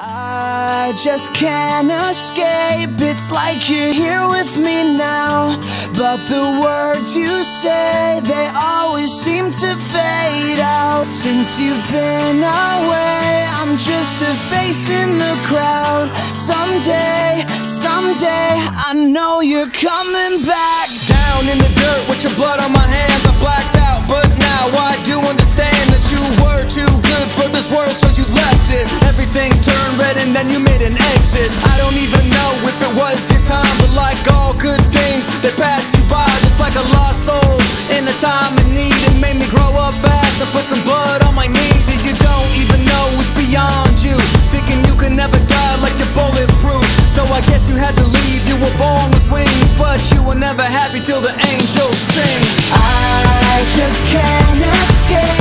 I just can't escape, it's like you're here with me now. But the words you say, they always seem to fade out. Since you've been away, I'm just a face in the crowd. Someday, I know you're coming back. Down in the dirt with your blood on my hands, I'm blacked out, but now I do understand that you were too good for this world, so you left it. Everything turned red and then you made an exit. I don't even know if it was your time, but like all good things, they pass you by just like a lost soul in a time of need. It made me grow up fast and put some blood on my knees. And you don't even know what's beyond you, thinking you can never die like you're bulletproof. So I guess you had to leave, you were born with wings, but you were never happy till the angels sing. I just can't escape,